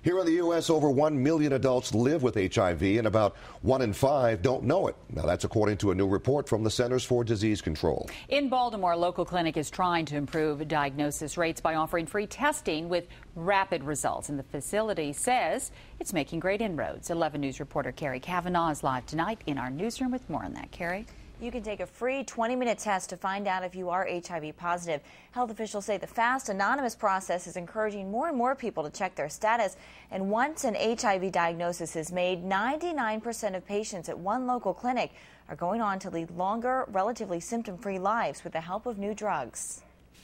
Here in the U.S., over 1 million adults live with HIV, and about 1 in 5 don't know it. Now, that's according to a new report from the Centers for Disease Control. In Baltimore, a local clinic is trying to improve diagnosis rates by offering free testing with rapid results, and the facility says it's making great inroads. 11 News reporter Kerry Cavanaugh is live tonight in our newsroom with more on that. Kerry? You can take a free 20-minute test to find out if you are HIV positive. Health officials say the fast, anonymous process is encouraging more and more people to check their status. And once an HIV diagnosis is made, 99% of patients at one local clinic are going on to lead longer, relatively symptom-free lives with the help of new drugs.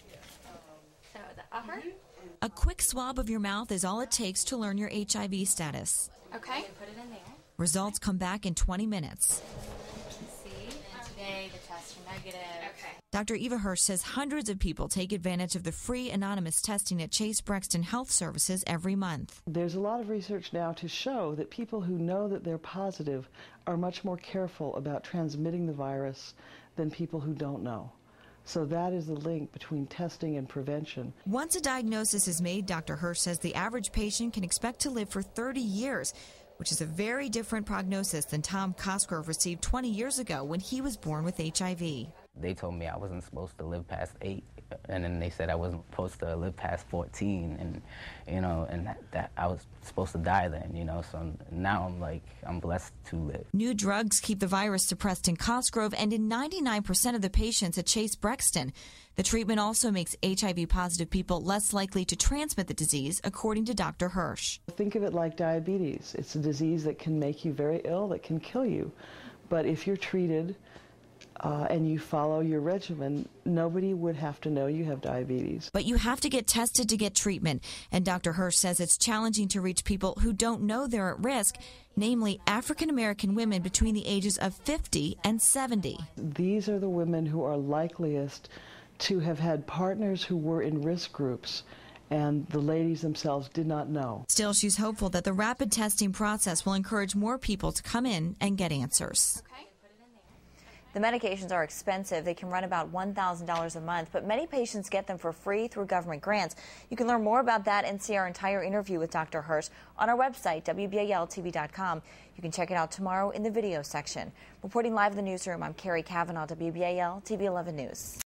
So the upper? A quick swab of your mouth is all it takes to learn your HIV status. Okay. Put it in there. Results come back in 20 minutes. Today the tests are negative. Okay. Dr. Eva Hirsch says hundreds of people take advantage of the free anonymous testing at Chase Brexton Health Services every month. There's a lot of research now to show that people who know that they're positive are much more careful about transmitting the virus than people who don't know. So that is the link between testing and prevention. Once a diagnosis is made, Dr. Hirsch says the average patient can expect to live for 30 years, which is a very different prognosis than Tom Cosgrove received 20 years ago when he was born with HIV. They told me I wasn't supposed to live past 8, and then they said I wasn't supposed to live past 14, and and that I was supposed to die then, so now I'm blessed to live. New drugs keep the virus suppressed in Cosgrove and in 99% of the patients at Chase Brexton. The treatment also makes HIV-positive people less likely to transmit the disease, according to Dr. Hirsch. Think of it like diabetes. It's a disease that can make you very ill, that can kill you. But if you're treated and you follow your regimen, nobody would have to know you have diabetes. But you have to get tested to get treatment. And Dr. Hirsch says it's challenging to reach people who don't know they're at risk, namely African-American women between the ages of 50 and 70. These are the women who are likeliest to have had partners who were in risk groups, and the ladies themselves did not know. Still, she's hopeful that the rapid testing process will encourage more people to come in and get answers. Okay. The medications are expensive. They can run about $1,000 a month, but many patients get them for free through government grants. You can learn more about that and see our entire interview with Dr. Hirsch on our website, WBAL-TV.com. You can check it out tomorrow in the video section. Reporting live in the newsroom, I'm Kerry Cavanaugh, WBAL-TV 11 News.